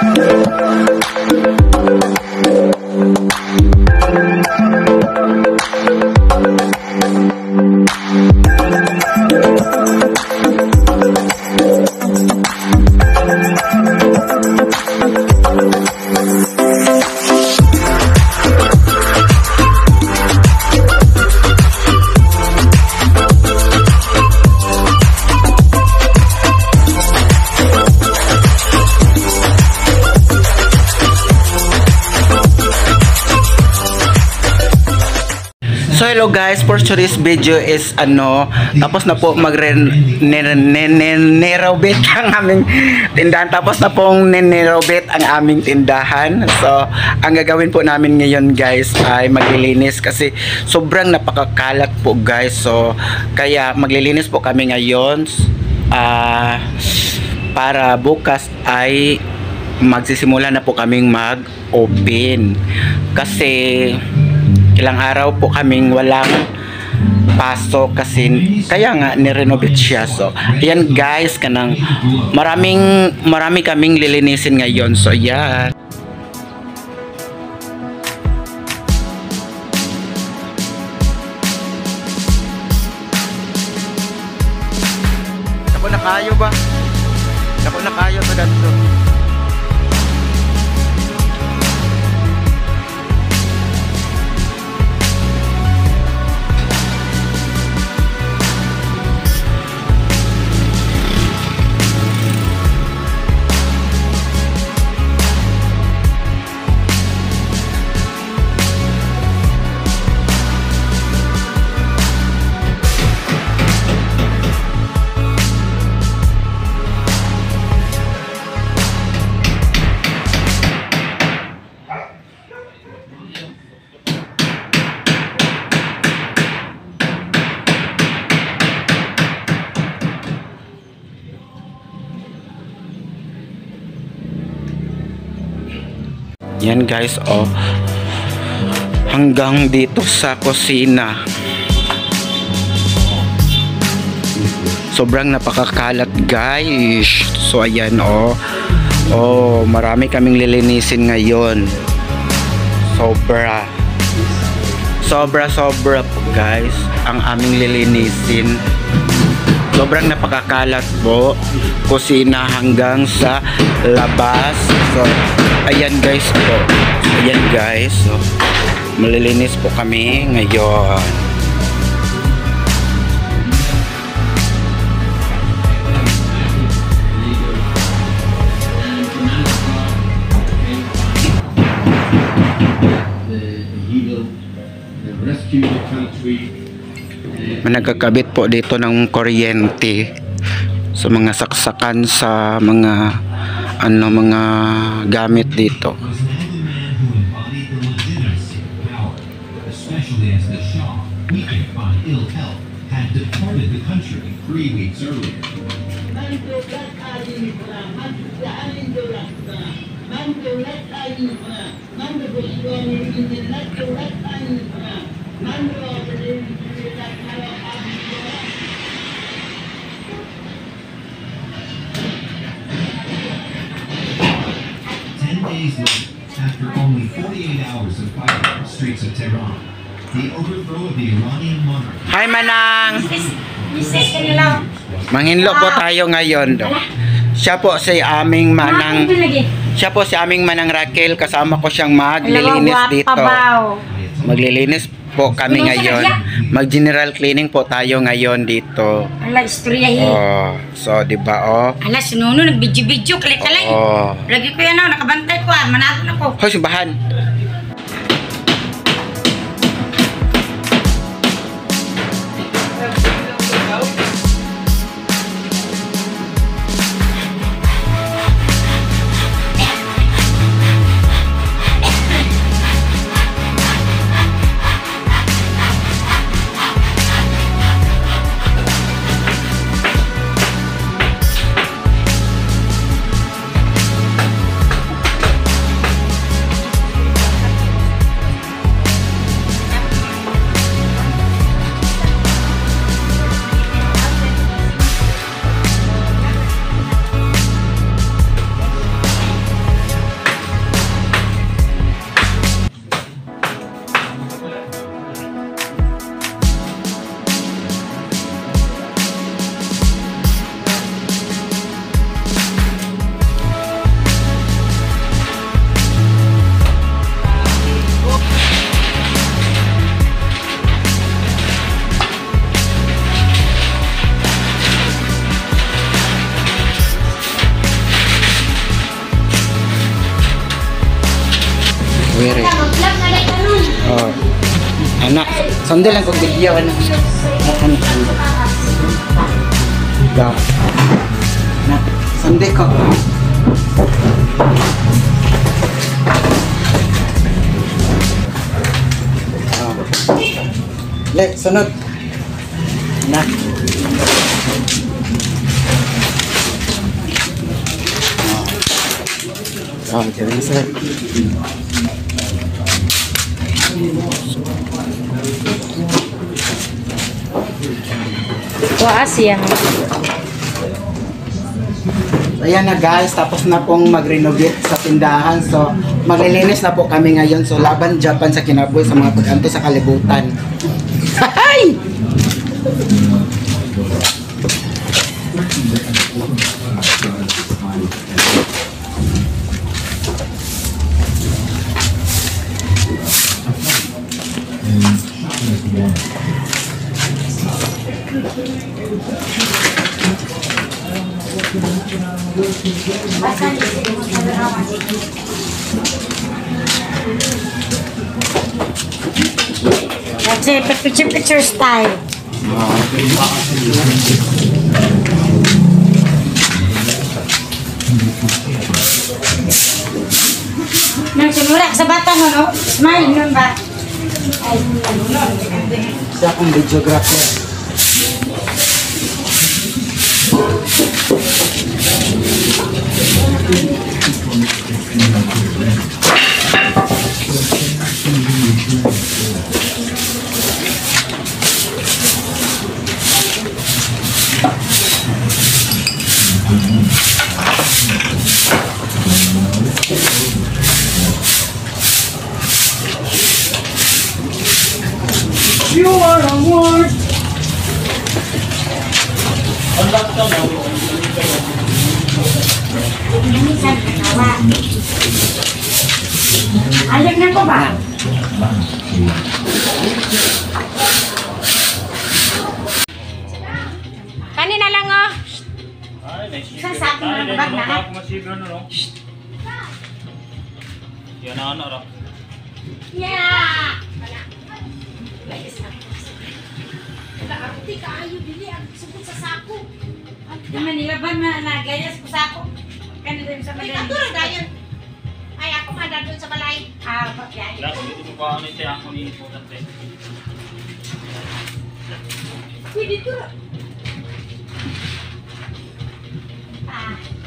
So hello guys, for today's video is tapos na po mag-nerobit ang aming tindahan. Tapos na pong nerobit ang aming tindahan. So ang gagawin po namin ngayon guys ay maglilinis kasi sobrang napakakalat po guys. So kaya maglilinis po kami ngayon para bukas ay magsisimula na po kaming mag-open. Kasi ilang araw po kaming walang pasok kasi kaya nga nirenovate siya. So ayan guys, kanang marami kaming lilinisin ngayon. So yan. Ako na kayo ba? Ako na kayo to dito. Yan guys, oh, hanggang dito sa kusina. Sobrang napakakalat guys. So ayan, oh, marami kaming lilinisin ngayon. Sobra po guys ang aming lilinisin. Sobrang napakakalat po, kusina hanggang sa labas. So ayan guys po, ayan guys, so malilinis po kami ngayon. Nagkakabit po dito ng kuryente sa mga saksakan, sa mga mga gamit dito. After only 48 hours of fighting the streets of Tehran, the overthrow of the Iranian monarch. Hi Manang! Manghinlo po tayo ngayon. Siya po si aming Manang. Siya po si aming Manang Raquel. Kasama ko siyang maglilinis dito. Maglilinis po kami ngayon. Mag-general cleaning po tayo ngayon dito. Ala, istoryahin. Oh, so di ba oh? Ala, sinuno nagbidyo-bidyo, kalay-kalay. Oh. Lagi ko yan, nakabantay ko, manapon ako. Hoy, simbahan. Wiri. Vlog na lang kanon. Oh. Anak, sandal lang kong video. Anak. Anak, sandal ko. Oh. Le, sunod. Anak. Oh, jadi sir. Tuas yan. Ayan na guys, tapos na pong mag-renovate sa tindahan. So, maglilinis na po kami ngayon. So, laban Japan sa kinabuhi sa mga pag-anto sa kalibutan. Hay! That's it, picture style. Nang simurak sa bata mo, no? Smile nun ba? Ay, Isa akong videographer. You are the one. minsan katawa. Ayag na ko ba? Kanina lang oh. Isang sakin mo ng bag na ha? Yan na ano raw. Yeah! Di manilaban na gayas ko sa ako. Kanina din sa balay. Ay, ako nga doon sa balay. Ah, bakit? Last dito mo pa ano siya ako ni importante. Pwede to. Ah,